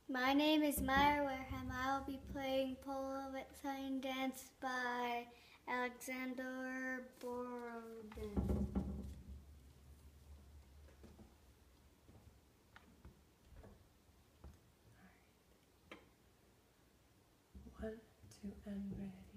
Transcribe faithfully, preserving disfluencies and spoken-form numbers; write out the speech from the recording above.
My name is Myra Wareham. I will be playing Polovetsian dance by Alexander Borodin. One, two, and ready.